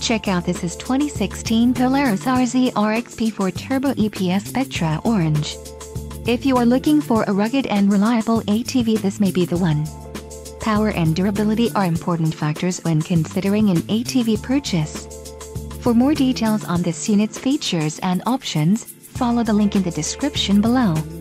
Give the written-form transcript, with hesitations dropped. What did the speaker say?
Check out this is 2016 Polaris RZR XP4 Turbo EPS Spectra Orange. If you are looking for a rugged and reliable ATV, this may be the one. Power and durability are important factors when considering an ATV purchase. For more details on this unit's features and options, follow the link in the description below.